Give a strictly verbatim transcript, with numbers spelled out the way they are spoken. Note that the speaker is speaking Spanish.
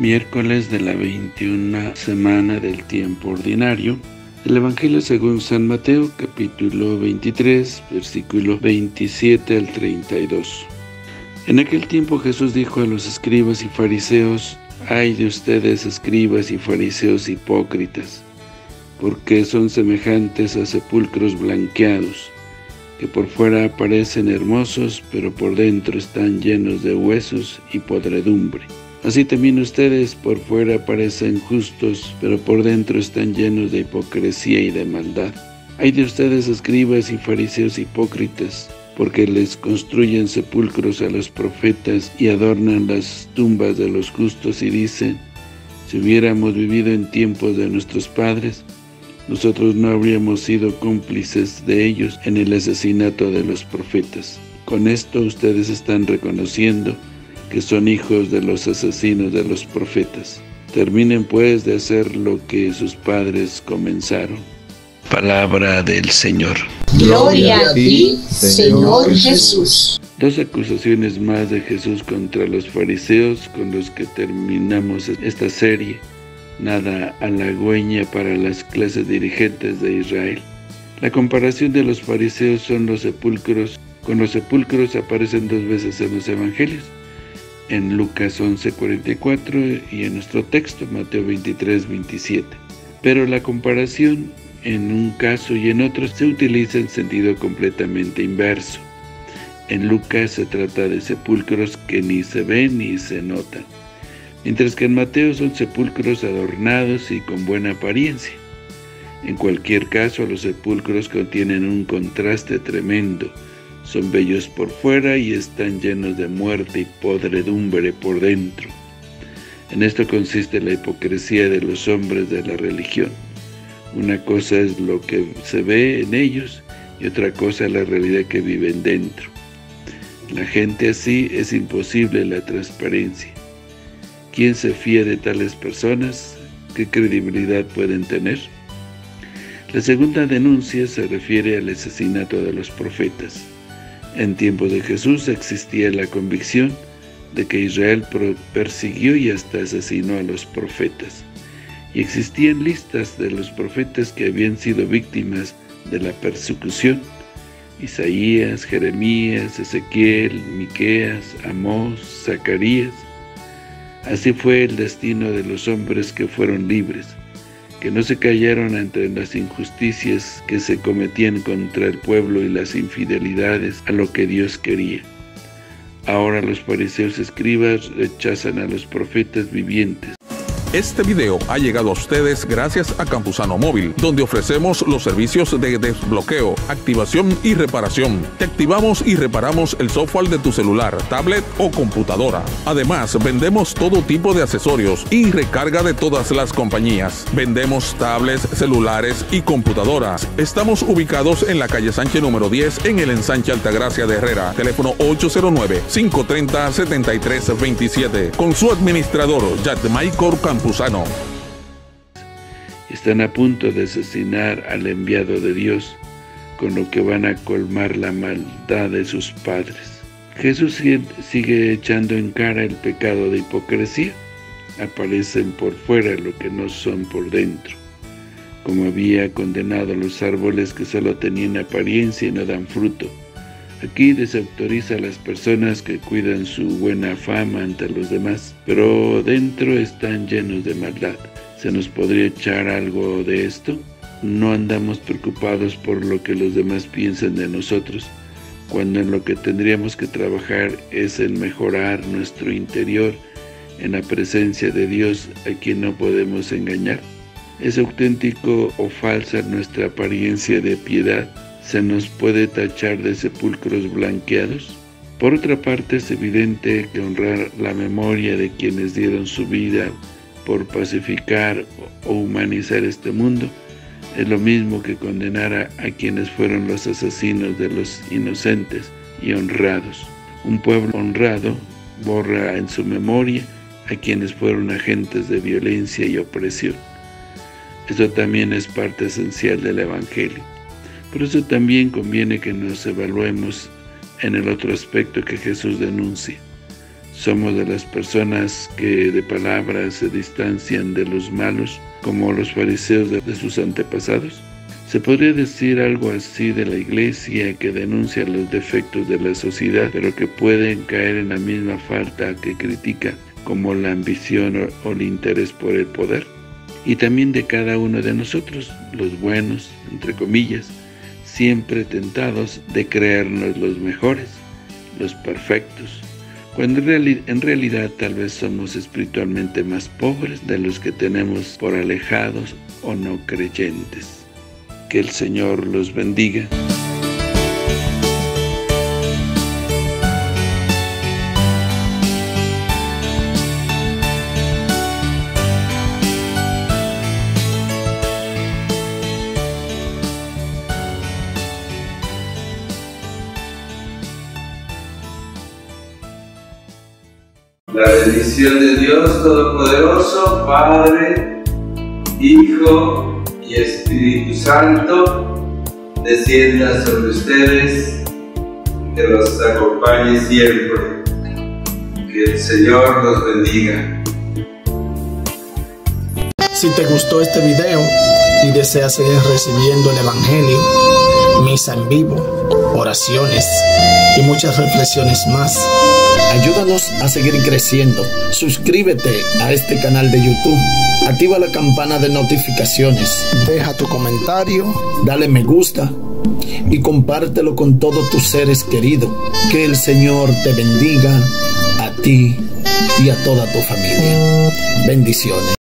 Miércoles de la veintiuna semana del tiempo ordinario. El Evangelio según San Mateo, capítulo veintitrés, versículo veintisiete al treinta y dos. En aquel tiempo Jesús dijo a los escribas y fariseos: «Ay de ustedes, escribas y fariseos hipócritas, porque son semejantes a sepulcros blanqueados, que por fuera parecen hermosos, pero por dentro están llenos de huesos y podredumbre. Así también ustedes por fuera parecen justos, pero por dentro están llenos de hipocresía y de maldad. Ay de ustedes, escribas y fariseos hipócritas, porque les construyen sepulcros a los profetas y adornan las tumbas de los justos y dicen: si hubiéramos vivido en tiempos de nuestros padres, nosotros no habríamos sido cómplices de ellos en el asesinato de los profetas. Con esto ustedes están reconociendo que son hijos de los asesinos de los profetas. Terminen pues de hacer lo que sus padres comenzaron». Palabra del Señor. Gloria a ti, Señor Jesús. Dos acusaciones más de Jesús contra los fariseos con los que terminamos esta serie, nada halagüeña para las clases dirigentes de Israel. La comparación de los fariseos son los sepulcros. Con los sepulcros aparecen dos veces en los evangelios, en Lucas once, cuarenta y cuatro y en nuestro texto, Mateo veintitrés, veintisiete. Pero la comparación en un caso y en otro se utiliza en sentido completamente inverso. En Lucas se trata de sepulcros que ni se ven ni se notan, mientras que en Mateo son sepulcros adornados y con buena apariencia. En cualquier caso, los sepulcros contienen un contraste tremendo. Son bellos por fuera y están llenos de muerte y podredumbre por dentro. En esto consiste la hipocresía de los hombres de la religión. Una cosa es lo que se ve en ellos y otra cosa la realidad que viven dentro. La gente así es imposible la transparencia. ¿Quién se fía de tales personas? ¿Qué credibilidad pueden tener? La segunda denuncia se refiere al asesinato de los profetas. En tiempos de Jesús existía la convicción de que Israel persiguió y hasta asesinó a los profetas. Y existían listas de los profetas que habían sido víctimas de la persecución: Isaías, Jeremías, Ezequiel, Miqueas, Amós, Zacarías. Así fue el destino de los hombres que fueron libres, que no se callaron ante las injusticias que se cometían contra el pueblo y las infidelidades a lo que Dios quería. Ahora los fariseos escribas rechazan a los profetas vivientes. Este video ha llegado a ustedes gracias a Campusano Móvil, donde ofrecemos los servicios de desbloqueo, activación y reparación. Te activamos y reparamos el software de tu celular, tablet o computadora. Además, vendemos todo tipo de accesorios y recarga de todas las compañías. Vendemos tablets, celulares y computadoras. Estamos ubicados en la calle Sánchez número diez, en el ensanche Altagracia de Herrera. Teléfono ocho cero nueve, cinco tres cero, siete tres dos siete. Con su administrador, Yadmaicor Campusano. Están a punto de asesinar al enviado de Dios, con lo que van a colmar la maldad de sus padres. Jesús sigue echando en cara el pecado de hipocresía. Aparecen por fuera lo que no son por dentro. Como había condenado a los árboles que solo tenían apariencia y no dan fruto, aquí desautoriza a las personas que cuidan su buena fama ante los demás, pero dentro están llenos de maldad. ¿Se nos podría echar algo de esto? No andamos preocupados por lo que los demás piensan de nosotros, cuando en lo que tendríamos que trabajar es en mejorar nuestro interior en la presencia de Dios, a quien no podemos engañar. ¿Es auténtico o falsa nuestra apariencia de piedad? ¿Se nos puede tachar de sepulcros blanqueados? Por otra parte, es evidente que honrar la memoria de quienes dieron su vida por pacificar o humanizar este mundo es lo mismo que condenar a, a quienes fueron los asesinos de los inocentes y honrados. Un pueblo honrado borra en su memoria a quienes fueron agentes de violencia y opresión. Esto también es parte esencial del Evangelio. Por eso también conviene que nos evaluemos en el otro aspecto que Jesús denuncia. Somos de las personas que de palabra se distancian de los malos, como los fariseos de, de sus antepasados. Se podría decir algo así de la iglesia, que denuncia los defectos de la sociedad, pero que pueden caer en la misma falta que critica, como la ambición o, o el interés por el poder. Y también de cada uno de nosotros, los buenos, entre comillas, siempre tentados de creernos los mejores, los perfectos, cuando en, reali en realidad tal vez somos espiritualmente más pobres de los que tenemos por alejados o no creyentes. Que el Señor los bendiga. La bendición de Dios Todopoderoso, Padre, Hijo y Espíritu Santo, descienda sobre ustedes, que los acompañe siempre. Que el Señor los bendiga. Si te gustó este video y deseas seguir recibiendo el Evangelio, misa en vivo, oraciones y muchas reflexiones más, ayúdanos a seguir creciendo. Suscríbete a este canal de YouTube, activa la campana de notificaciones, deja tu comentario, dale me gusta y compártelo con todos tus seres queridos. Que el Señor te bendiga a ti y a toda tu familia. Bendiciones.